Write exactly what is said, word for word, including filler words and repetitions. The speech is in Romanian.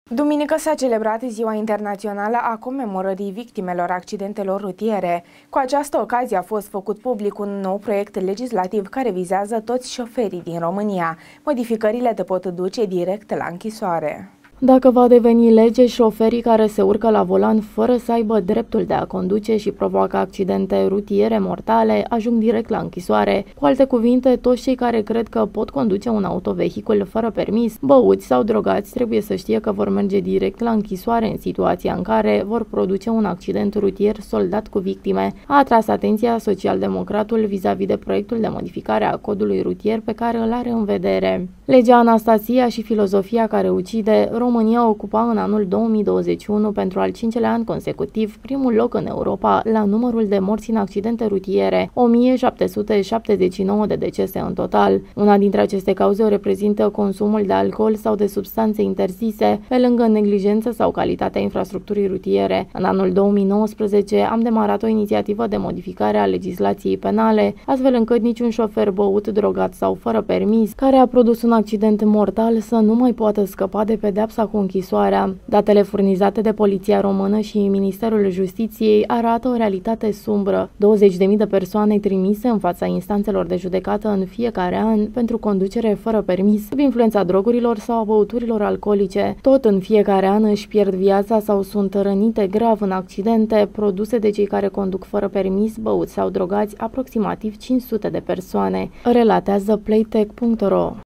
Duminică s-a celebrat Ziua Internațională a comemorării victimelor accidentelor rutiere. Cu această ocazie a fost făcut public un nou proiect legislativ care vizează toți șoferii din România. Modificările te pot duce direct la închisoare. Dacă va deveni lege, șoferii care se urcă la volan fără să aibă dreptul de a conduce și provoacă accidente rutiere mortale ajung direct la închisoare. Cu alte cuvinte, toți cei care cred că pot conduce un autovehicul fără permis, băuți sau drogați, trebuie să știe că vor merge direct la închisoare în situația în care vor produce un accident rutier soldat cu victime. A atras atenția socialdemocratul vis-a-vis de proiectul de modificare a codului rutier pe care îl are în vedere. Legea Anastasia și filozofia care ucide. România ocupa în anul două mii douăzeci și unu pentru al cincelea an consecutiv primul loc în Europa la numărul de morți în accidente rutiere, o mie șapte sute șaptezeci și nouă de decese în total. Una dintre aceste cauze o reprezintă consumul de alcool sau de substanțe interzise, pe lângă neglijență sau calitatea infrastructurii rutiere. În anul două mii nouăsprezece am demarat o inițiativă de modificare a legislației penale, astfel încât niciun șofer băut, drogat sau fără permis, care a produs un accident mortal să nu mai poată scăpa de pedeapsa cu închisoarea. Datele furnizate de Poliția Română și Ministerul Justiției arată o realitate sumbră. douăzeci de mii de persoane trimise în fața instanțelor de judecată în fiecare an pentru conducere fără permis, sub influența drogurilor sau a băuturilor alcoolice. Tot în fiecare an își pierd viața sau sunt rănite grav în accidente produse de cei care conduc fără permis, băuți sau drogați, aproximativ cinci sute de persoane, relatează playtech punct ro.